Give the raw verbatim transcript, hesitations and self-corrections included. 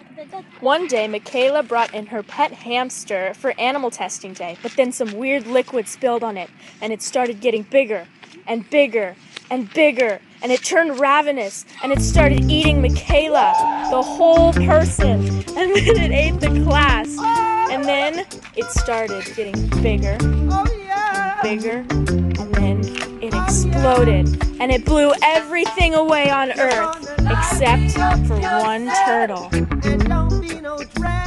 One day, Michaela brought in her pet hamster for animal testing day, but then some weird liquid spilled on it, and it started getting bigger and bigger and bigger, and it turned ravenous, and it started eating Michaela, the whole person, and then it ate the class, and then it started getting bigger and bigger, and then it exploded, and it blew everything away on Earth, except for one turtle.